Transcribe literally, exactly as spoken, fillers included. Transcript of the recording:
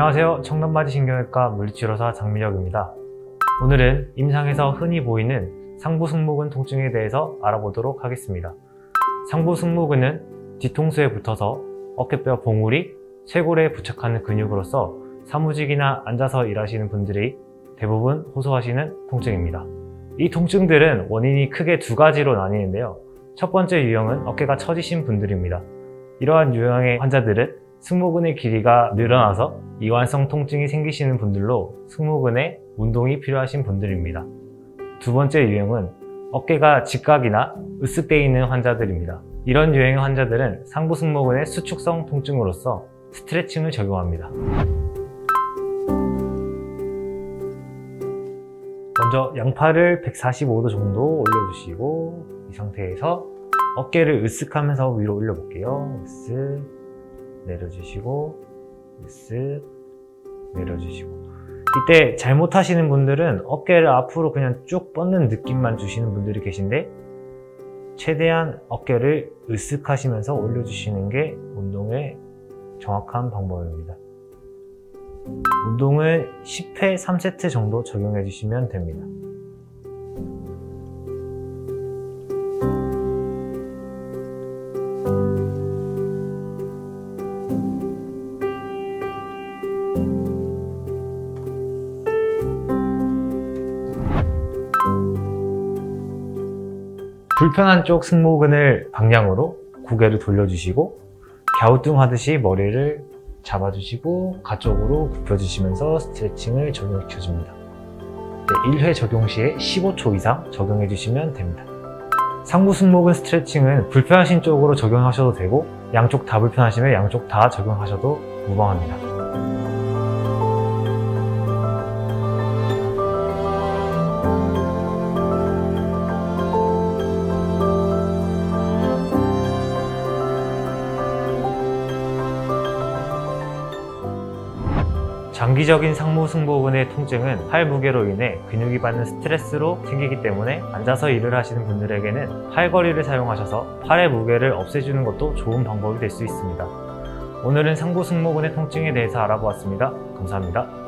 안녕하세요. 청담맞이신경외과 물리치료사 장민혁입니다. 오늘은 임상에서 흔히 보이는 상부승모근 통증에 대해서 알아보도록 하겠습니다. 상부승모근은 뒤통수에 붙어서 어깨뼈 봉우리, 쇄골에 부착하는 근육으로서 사무직이나 앉아서 일하시는 분들이 대부분 호소하시는 통증입니다. 이 통증들은 원인이 크게 두 가지로 나뉘는데요. 첫 번째 유형은 어깨가 처지신 분들입니다. 이러한 유형의 환자들은 승모근의 길이가 늘어나서 이완성 통증이 생기시는 분들로 승모근에 운동이 필요하신 분들입니다. 두 번째 유형은 어깨가 직각이나 으쓱되어 있는 환자들입니다. 이런 유형의 환자들은 상부승모근의 수축성 통증으로서 스트레칭을 적용합니다. 먼저 양팔을 백사십오 도 정도 올려주시고 이 상태에서 어깨를 으쓱하면서 위로 올려볼게요. 으쓱 내려주시고 으쓱 내려주시고. 이때 잘못하시는 분들은 어깨를 앞으로 그냥 쭉 뻗는 느낌만 주시는 분들이 계신데, 최대한 어깨를 으쓱하시면서 올려주시는 게 운동의 정확한 방법입니다. 운동은 십 회 삼 세트 정도 적용해 주시면 됩니다. 불편한 쪽 승모근을 방향으로 고개를 돌려주시고 갸우뚱하듯이 머리를 잡아주시고 가쪽으로 굽혀주시면서 스트레칭을 적용시켜줍니다. 일 회 적용 시에 십오 초 이상 적용해 주시면 됩니다. 상부승모근 스트레칭은 불편하신 쪽으로 적용하셔도 되고, 양쪽 다 불편하시면 양쪽 다 적용하셔도 무방합니다. 장기적인 상부승모근의 통증은 팔 무게로 인해 근육이 받는 스트레스로 생기기 때문에 앉아서 일을 하시는 분들에게는 팔걸이를 사용하셔서 팔의 무게를 없애주는 것도 좋은 방법이 될 수 있습니다. 오늘은 상부승모근의 통증에 대해서 알아보았습니다. 감사합니다.